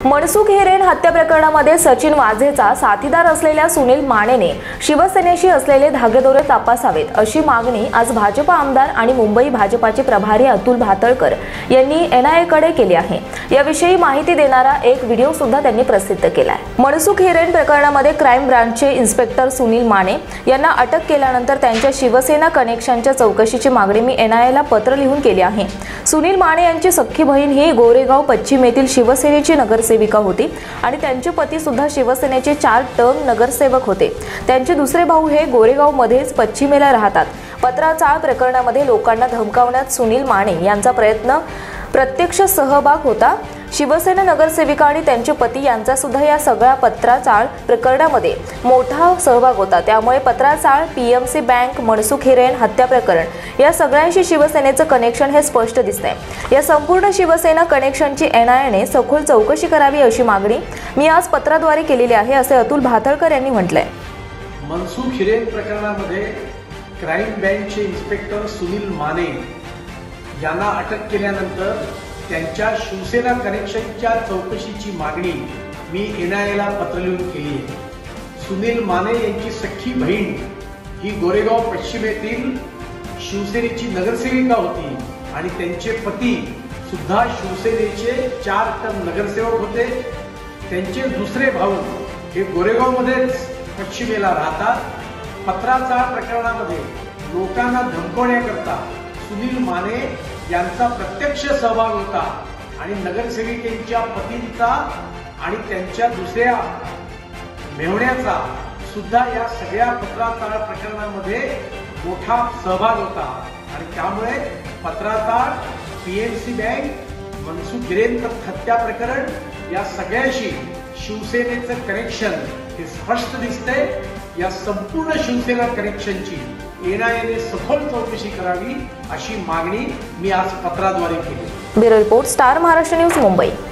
मनसुख हिरेन हत्या प्रकरणामध्ये सचिन वाझेचा साथीदार असलेल्या सुनील मानेने शिवसेनेशी असलेले धागेदोरे तपासावेत अशी मागणी आज भाजपा आमदार आणि मुंबई भाजपाचे प्रभारी अतुल भातळकर यांनी एनआयएकडे केली आहे। याविषयी माहिती देणारा एक व्हिडिओ सुद्धा त्यांनी प्रसिद्ध केला आहे। मनसुख हिरेन प्रकरणामध्ये क्राइम ब्रांचचे इन्स्पेक्टर सुनील माने यांना अटक केल्यानंतर त्यांच्या शिवसेना कनेक्शनच्या चौकशीची मागणी मी एनआयएला पत्र लिहून केली आहे। सुनील माने यांची सख्खी बहीण ही गोरेगाव पश्चिम येथील शिवसेनेची नगरसेविका होती आणि त्यांचे पती सुद्धा शिवसेनेचे 4 टर्म नगरसेवक होते। त्यांचे दुसरे भाऊ हे गोरेगाव मध्येच पश्चिमेला राहतात। पत्राचाळ प्रकरणामध्ये लोकांना धमकावण्यात सुनील माने यांचा प्रत्यक्ष सहभाग होता। शिवसेना नगरसेविका आणि त्यांचे पती यांचा सुद्धा या सगळ्या पत्राचाळ प्रकरणामध्ये मोठा सहभाग होता। त्यामुळे पत्राचाळ, पीएमसी बँक, मनसुख हिरेन हत्या प्रकरण या सगळ्यांशी शिवसेनेचं कनेक्शन हे स्पष्ट दिसतंय। या संपूर्ण शिवसेना कनेक्शनची एनआयएने सखोल चौकशी करावी अशी मागणी मी आज पत्राद्वारे केलेली आहे असे अतुल भातळकर यांनी म्हटलंय। मनसुख हिरेन प्रकरणामध्ये क्राइम ब्रांचचे इन्स्पेक्टर सुनील माने यांना अटक केल्यानंतर त्यांच्या शिवसेना कनेक्शनच्या चौकशीची मागणी मी एनआयएला पत्र लिहून केली आहे। सुनील माने यांची सख्खी बहीण ही गोरेगाव पश्चिम येथील शिवसेनेची नगरसेविका होती आणि त्यांचे पती सुद्धा शिवसेनेचे 4 टर्म नगरसेवक होते। त्यांचे दुसरे भाऊ हे गोरेगावमध्येच पश्चिमेला राहतात। पत्राचाळ प्रकरणामध्ये लोकांना धमकवण्याकरता सुनील माने यांचा प्रत्यक्ष सहभाग होता आणि नगरसेविकेच्या पतींचा आणि त्यांच्या दुसऱ्या मेहण्याचा सुद्धा या सगळ्या पत्राचाळ प्रकरणामध्ये मोठा सहभाग होता आणि त्यामुळे पत्राचाळ, पीएमसी बँक, मनसुख हिरेन हत्या प्रकरण या सगळ्याशी शिवसेनेचं कनेक्शन हे स्पष्ट दिसतंय। या संपूर्ण शिवसेना कनेक्शनची एनआयएने सखोल चौकशी करावी अशी मागणी मी आज पत्राद्वारे केली। Bureau report, Star Maharashtra News, Mumbai.